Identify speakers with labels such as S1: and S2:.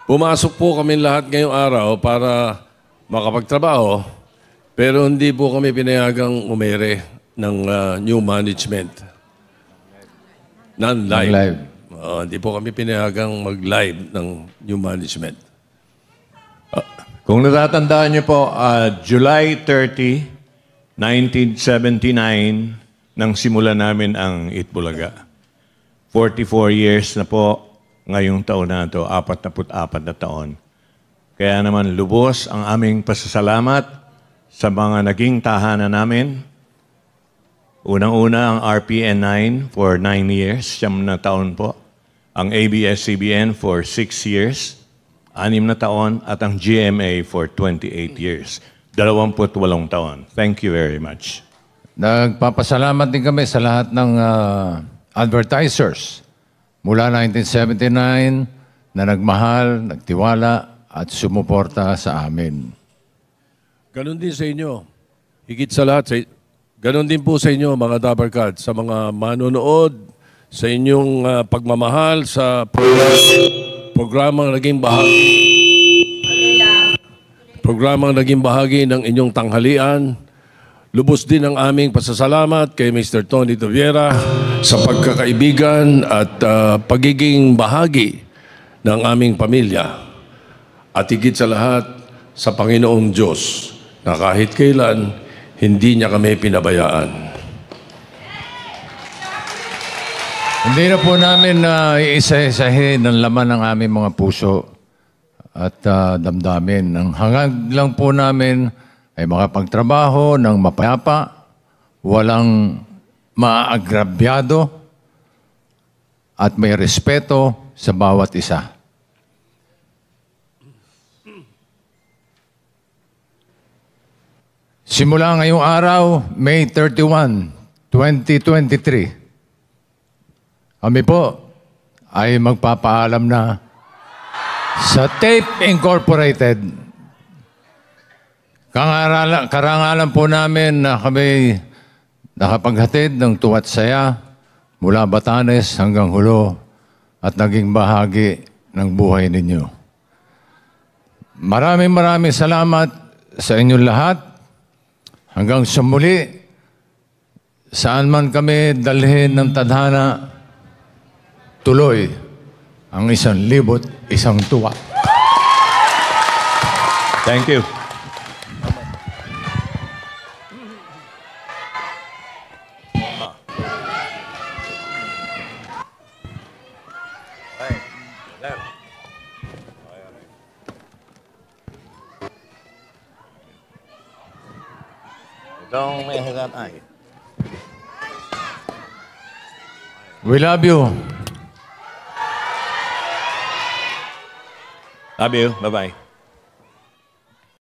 S1: Pumasok po kami lahat ngayong araw para makapagtrabaho, pero hindi po kami pinayagang umere ng new management. Non-live. Hindi po kami pinayagang mag-live ng new management.
S2: Kung natatandaan niyo po, July 30, 1979, nang simula namin ang Bulaga. 44 years na po ngayong taon na ito, 44 na taon. Kaya naman lubos ang aming pasasalamat sa mga naging tahanan namin. Unang-una ang RPN 9 for 9 years, 9 na taon po. Ang ABS-CBN for 6 years, 6 na taon. At ang GMA for 28 years, 28 taon. Thank you very much.
S3: Nagpapasalamat din kami sa lahat ng advertisers mula 1979 na nagmahal, nagtiwala at sumuporta sa amin.
S1: Ganon din sa inyo. Higit sa lahat, ganon din po sa inyo mga Dabarkad, sa mga manonood, sa inyong pagmamahal sa programang naging bahagi ng inyong tanghalian. Lubos din ang aming pasasalamat kay Mr. Tony Toviera sa pagkakaibigan at pagiging bahagi ng aming pamilya. At higit sa lahat, sa Panginoong Diyos na kahit kailan, hindi niya kami pinabayaan.
S3: Hindi na po namin iisa-isahin ang laman ng aming mga puso at damdamin. Ang hanggang lang po namin ay makapagtrabaho ng mapayapa, walang maagrabyado, at may respeto sa bawat isa. Simula ngayong araw, May 31, 2023, kami po ay magpapaalam na sa Tape Incorporated. Karangalan po namin na kami nakapaghatid ng tuwa't saya mula Batanes hanggang Jolo at naging bahagi ng buhay ninyo. Maraming salamat sa inyong lahat. Hanggang sa muli, saan man kami dalhin ng tadhana, tuloy ang 1,001 tuwa.
S2: Thank you.
S3: We love you.
S2: Love you. Bye-bye.